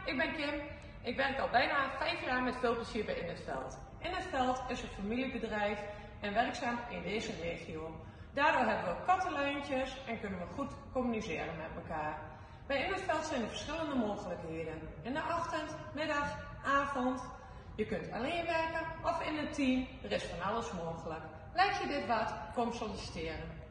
ik ben Kim. Ik werk al bijna 5 jaar met veel plezier bij In het Veld. In het Veld is een familiebedrijf en werkzaam in deze regio. Daardoor hebben we kattenlijntjes en kunnen we goed communiceren met elkaar. Bij In het Veld zijn er verschillende mogelijkheden. In de ochtend, middag, avond. Je kunt alleen werken of in een team. Er is van alles mogelijk. Lijkt je dit wat? Kom solliciteren.